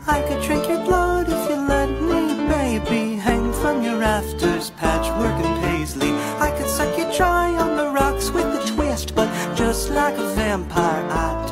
I could drink your blood if you let me, baby. Hang from your rafters, patchwork and paisley. I could suck you dry on the rocks with a twist, but just like a vampire, I